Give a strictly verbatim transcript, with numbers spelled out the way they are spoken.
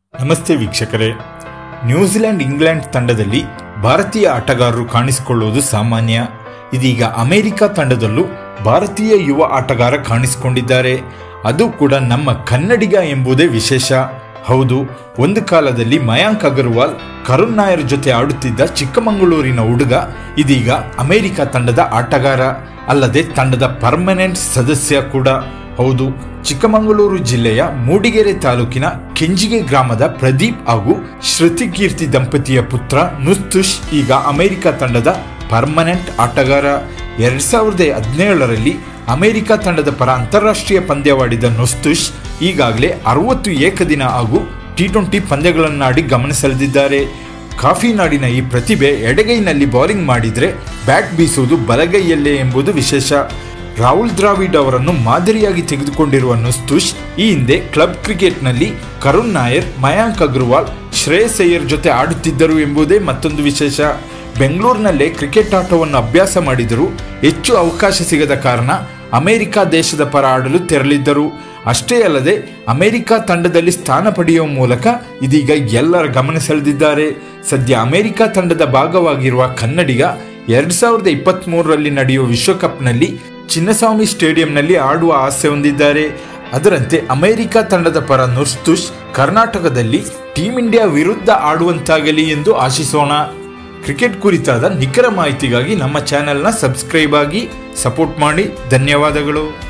ನಮಸ್ತೆ ವೀಕ್ಷಕರೇ. New Zealand England ತಂಡದಲ್ಲಿ ಭಾರತೀಯ ಆಟಗಾರರು ಕಾಣಿಸಿಕೊಳ್ಳುವುದು ಸಾಮಾನ್ಯ. ಇದೀಗ ಅಮೆರಿಕ ತಂಡದಲ್ಲೂ ಭಾರತೀಯ ಯುವ ಆಟಗಾರ ಕಾಣಿಸಿಕೊಂಡಿದ್ದಾರೆ. ಅದು ಕೂಡ ನಮ್ಮ ಕನ್ನಡಿಗ ಎಂಬುದೇ ವಿಶೇಷ. ಹೌದು, ಒಂದು ಕಾಲದಲ್ಲಿ ಮಯಾಂಕ್ ಅಗರ್ವಾಲ್, ಕರುಣ್ ನಾಯರ್ ಜೊತೆ ಆಡುತ್ತಿದ್ದ ಚಿಕ್ಕಮಗಳೂರಿನ ಹುಡುಗ ಇದೀಗ ಅಮೆರಿಕ ತಂಡದ ಆಟಗಾರ, ಅಲ್ಲದೆ ತಂಡದ ಪರ್ಮನೆಂಟ್ ಸದಸ್ಯ ಕೂಡ. ಹೌದು, ಚಿಕ್ಕಮಗಳೂರು ಜಿಲ್ಲೆಯ ಮೂಡಿಗೆರೆ ತಾಲೂಕಿನ ಕೆಂಜಿಗೆ ಗ್ರಾಮದ ಪ್ರದೀಪ್ ಹಾಗೂ ಶ್ರುತಿ ಕೀರ್ತಿ ದಂಪತಿಯ ಪುತ್ರ ನುಸ್ತುಷ್ ಈಗ ಅಮೆರಿಕ ತಂಡದ ಪರ್ಮನೆಂಟ್ ಆಟಗಾರ. ಎರಡ್ ಸಾವಿರದ ಹದಿನೇಳರಲ್ಲಿ ಅಮೆರಿಕ ತಂಡದ ಪರ ಅಂತಾರಾಷ್ಟ್ರೀಯ ಪಂದ್ಯವಾಡಿದ ನೊಸ್ತುಷ್ ಈಗಾಗಲೇ ಅರವತ್ತು ಏಕದಿನ ಹಾಗೂ ಟಿ ಟ್ವೆಂಟಿ ಪಂದ್ಯಗಳನ್ನಾಡಿ ಗಮನ ಸೆಳೆದಿದ್ದಾರೆ. ಕಾಫಿ ನಾಡಿನ ಈ ಪ್ರತಿಭೆ ಎಡಗೈನಲ್ಲಿ ಬೌಲಿಂಗ್ ಮಾಡಿದರೆ ಬ್ಯಾಟ್ ಬೀಸುವುದು ಬಲಗೈಯಲ್ಲೇ ಎಂಬುದು ವಿಶೇಷ. ರಾಹುಲ್ ದ್ರಾವಿಡ್ ಅವರನ್ನು ಮಾದರಿಯಾಗಿ ತೆಗೆದುಕೊಂಡಿರುವ ನೊಸ್ತುಷ್ ಈ ಹಿಂದೆ ಕ್ಲಬ್ ಕ್ರಿಕೆಟ್ನಲ್ಲಿ ಕರುಣ್ ನಾಯರ್, ಮಯಾಂಕ್ ಅಗರ್ವಾಲ್, ಶ್ರೇಯಸ್ ಅಯ್ಯರ್ ಜೊತೆ ಆಡುತ್ತಿದ್ದರು ಎಂಬುದೇ ಮತ್ತೊಂದು ವಿಶೇಷ. ಬೆಂಗಳೂರಿನಲ್ಲೇ ಕ್ರಿಕೆಟ್ ಆಟವನ್ನು ಅಭ್ಯಾಸ ಮಾಡಿದರೂ ಹೆಚ್ಚು ಅವಕಾಶ ಸಿಗದ ಕಾರಣ ಅಮೆರಿಕ ದೇಶದ ಪರ ಆಡಲು ತೆರಳಿದ್ದರು. ಅಷ್ಟೇ ಅಲ್ಲದೆ ಅಮೆರಿಕ ತಂಡದಲ್ಲಿ ಸ್ಥಾನ ಪಡೆಯುವ ಮೂಲಕ ಇದೀಗ ಎಲ್ಲರ ಗಮನ ಸೆಳೆದಿದ್ದಾರೆ. ಸದ್ಯ ಅಮೆರಿಕ ತಂಡದ ಭಾಗವಾಗಿರುವ ಕನ್ನಡಿಗ ಎರಡ್ ಸಾವಿರದ ಇಪ್ಪತ್ತ್ ಮೂರರಲ್ಲಿ ನಡೆಯುವ ವಿಶ್ವಕಪ್ನಲ್ಲಿ ಚಿನ್ನಸ್ವಾಮಿ ಸ್ಟೇಡಿಯಂನಲ್ಲಿ ಆಡುವ ಆಸೆ ಹೊಂದಿದ್ದಾರೆ. ಅದರಂತೆ ಅಮೆರಿಕ ತಂಡದ ಪರ ನೊಸ್ತುಷ್ ಕರ್ನಾಟಕದಲ್ಲಿ ಟೀಂ ಇಂಡಿಯಾ ವಿರುದ್ಧ ಆಡುವಂತಾಗಲಿ ಎಂದು ಆಶಿಸೋಣ. ಕ್ರಿಕೆಟ್ ಕುರಿತಾದ ನಿಖರ ಮಾಹಿತಿಗಾಗಿ ನಮ್ಮ ಚಾನೆಲ್ನ ಸಬ್ಸ್ಕ್ರೈಬ್ ಆಗಿ ಸಪೋರ್ಟ್ ಮಾಡಿ. ಧನ್ಯವಾದಗಳು.